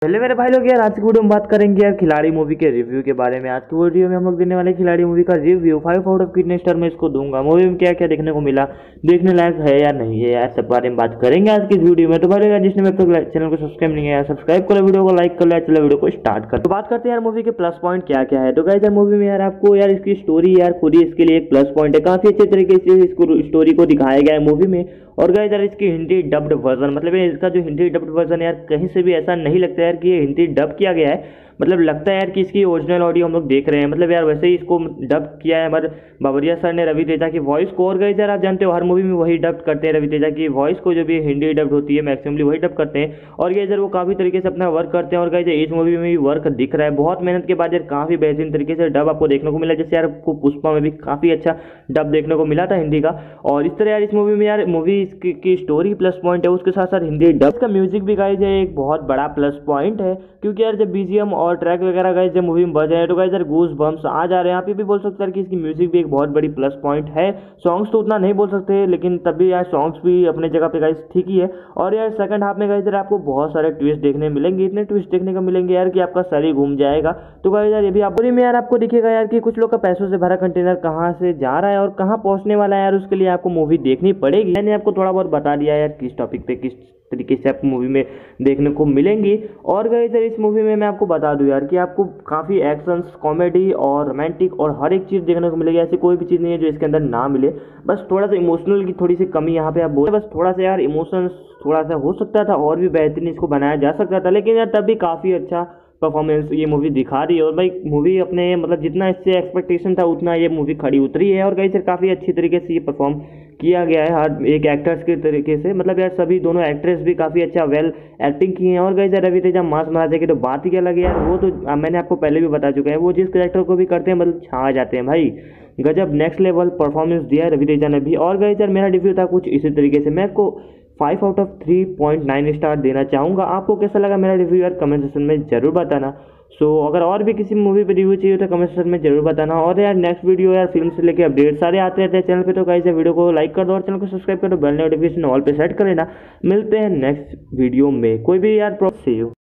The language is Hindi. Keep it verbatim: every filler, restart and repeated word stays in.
पहले मेरे भाई लोग यार आज की वीडियो में बात करेंगे यार खिलाड़ी मूवी के रिव्यू के बारे में। आज की वीडियो में हम लोग देने वाले खिलाड़ी मूवी का रिव्यू फाइव आउट ऑफ कितने स्टार में इसको दूंगा, मूवी में क्या क्या देखने को मिला, देखने लायक है या नहीं है यार, सब बारे में बात करेंगे आज की वीडियो में। तो भाई यार जिसने मेरे तक चैनल को सब्सक्राइब नहीं किया सब्सक्राइब करो, वीडियो को लाइक कर लो। चलो वीडियो को स्टार्ट कर। तो बात करते हैं यार मूवी के प्लस पॉइंट क्या क्या है। तो गाइस यार मूवी में यार आपको यार इसकी स्टोरी यार खुद ही इसके लिए एक प्लस पॉइंट है, काफी अच्छे तरीके से इसको स्टोरी को दिखाया गया है मूवी में। और गाइस यार इसकी हिंदी डब्ड वर्जन, मतलब इसका जो हिंदी डब्ड वर्जन है यार कहीं से भी ऐसा नहीं लगता यार कि ये हिंदी डब किया गया है, मतलब लगता है यार कि इसकी ओरिजिनल ऑडियो हम लोग देख रहे हैं। मतलब यार वैसे ही इसको डब किया है हमारे बाबरिया सर ने रवि तेजा की वॉइस को। और गाइस यार आप जानते हो हर मूवी में वही डब करते हैं, रवि तेजा की वॉइस को जो भी हिंदी डब होती है मैक्सिममली वही डब करते हैं। और गाइस यार वो काफ़ी तरीके से अपना वर्क करते हैं। और गाइस इस मूवी में भी वर्क दिख रहा है, बहुत मेहनत के बाद यार काफ़ी बेहतरीन तरीके से डब आपको देखने को मिला। जैसे यार आपको पुष्पा में भी काफ़ी अच्छा डब देखने को मिला था हिंदी का। और इस तरह यार इस मूवी में यार मूवी की स्टोरी प्लस पॉइंट है, उसके साथ साथ हिंदी डब का म्यूजिक भी गाइस है एक बहुत बड़ा प्लस पॉइंट है। क्योंकि यार जब बीजीएम और ट्रैक वगैरह गाइस जब मूवी में बज रहे हैं तो गाइस यार गूज बम्स आ जा रहे हैं। यहाँ पे भी बोल सकते हैं कि इसकी म्यूजिक भी एक बहुत बड़ी प्लस पॉइंट है। सॉन्ग्स तो उतना नहीं बोल सकते, लेकिन तब भी यार सॉन्ग्स भी अपने जगह पे गाइस ठीक ही है। और यार सेकंड हाफ में गाइस यार आपको बहुत सारे ट्विस्ट देखने मिलेंगे, इतने ट्विस्ट देखने को मिलेंगे यार कि आपका सर ही घूम जाएगा। तो गाइस यार ये भी आप में यार आपको दिखेगा यार कि कुछ लोग का पैसों से भरा कंटेनर कहाँ से जा रहा है और कहाँ पहुंचने वाला है यार, उसके लिए आपको मूवी देखनी पड़ेगी। मैंने आपको थोड़ा बहुत बता दिया यार किस टॉपिक पे किस तरीके से आपको मूवी में देखने को मिलेंगी। और गाइस यार इस मूवी में मैं आपको बता दूं यार कि आपको काफ़ी एक्शंस, कॉमेडी और रोमांटिक और हर एक चीज़ देखने को मिलेगी। ऐसी कोई भी चीज़ नहीं है जो इसके अंदर ना मिले। बस थोड़ा सा इमोशनल की थोड़ी सी कमी यहाँ पे आप बोले, बस थोड़ा सा यार इमोशंस थोड़ा सा हो सकता था और भी बेहतरीन इसको बनाया जा सकता था, लेकिन यार तब भी काफ़ी अच्छा परफॉर्मेंस ये मूवी दिखा रही है। और भाई मूवी अपने मतलब जितना इससे एक्सपेक्टेशन था उतना ये मूवी खड़ी उतरी है। और गाइस यार काफ़ी अच्छी तरीके से ये परफॉर्म किया गया है हर एक एक्टर्स के तरीके से। मतलब यार सभी दोनों एक्ट्रेस भी काफ़ी अच्छा वेल एक्टिंग की हैं। और गाइस यार रवि तेजा मास महाराजा की तो बात ही क्या लगे यार, वो तो मैंने आपको पहले भी बता चुका है, वो जिस कैरेक्टर को भी करते हैं मतलब छा जाते हैं भाई। गजब नेक्स्ट लेवल परफॉर्मेंस दिया है रवि तेजा ने भी। और गाइस यार मेरा रिव्यू था कुछ इसी तरीके से, मैं आपको five out of three point nine star देना चाहूँगा। आपको कैसा लगा मेरा रिव्यू यार कमेंट सेक्शन में जरूर बताना। सो so, अगर और भी किसी मूवी पे रिव्यू चाहिए तो कमेंट सेक्शन में जरूर बताना। और यार नेक्स्ट वीडियो यार फिल्म से लेके अपडेट सारे आते रहते हैं चैनल पे। तो गाइस वीडियो को लाइक कर दो और चैनल को सब्सक्राइब कर दो, बेल नोटिफिकेशन ऑल पे सेट कर लेना। मिलते हैं नेक्स्ट वीडियो में, कोई भी यार प्रॉब्लम से हो।